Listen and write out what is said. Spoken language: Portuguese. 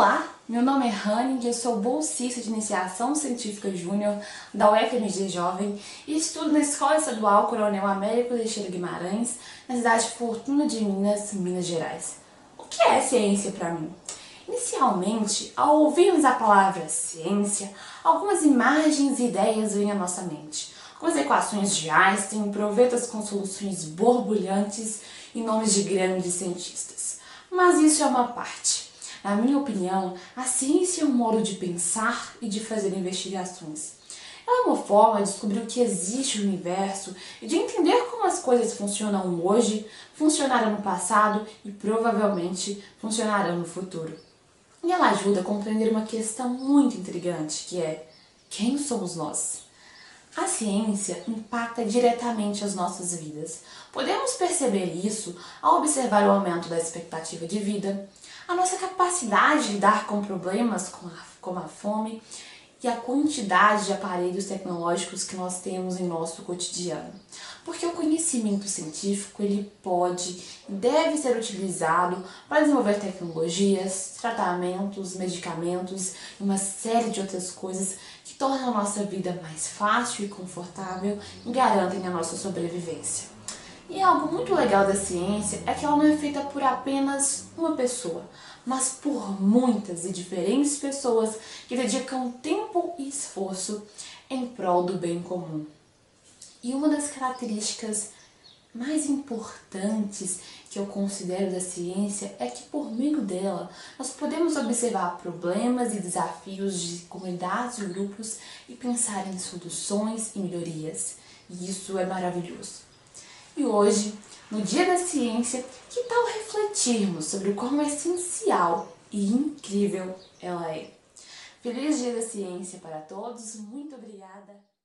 Olá, meu nome é Rani e eu sou bolsista de Iniciação Científica Júnior da UFMG Jovem e estudo na Escola Estadual Coronel Américo Teixeira Guimarães, na cidade de Fortuna de Minas, Minas Gerais. O que é ciência para mim? Inicialmente, ao ouvirmos a palavra ciência, algumas imagens e ideias vêm à nossa mente. Algumas equações de Einstein, provetas com soluções borbulhantes e nomes de grandes cientistas. Mas isso é uma parte. Na minha opinião, a ciência é um modo de pensar e de fazer investigações. Ela é uma forma de descobrir o que existe no universo e de entender como as coisas funcionam hoje, funcionaram no passado e provavelmente funcionarão no futuro. E ela ajuda a compreender uma questão muito intrigante, que é: quem somos nós? A ciência impacta diretamente as nossas vidas. Podemos perceber isso ao observar o aumento da expectativa de vida, a nossa capacidade de lidar com problemas como a fome e a quantidade de aparelhos tecnológicos que nós temos em nosso cotidiano. Porque o conhecimento científico ele pode e deve ser utilizado para desenvolver tecnologias, tratamentos, medicamentos e uma série de outras coisas que tornam a nossa vida mais fácil e confortável e garantem a nossa sobrevivência. E algo muito legal da ciência é que ela não é feita por apenas uma pessoa, mas por muitas e diferentes pessoas que dedicam tempo e esforço em prol do bem comum. E uma das características mais importantes que eu considero da ciência é que por meio dela nós podemos observar problemas e desafios de comunidades e grupos e pensar em soluções e melhorias. E isso é maravilhoso. E hoje, no Dia da Ciência, que tal refletirmos sobre o quão essencial e incrível ela é? Feliz Dia da Ciência para todos, muito obrigada!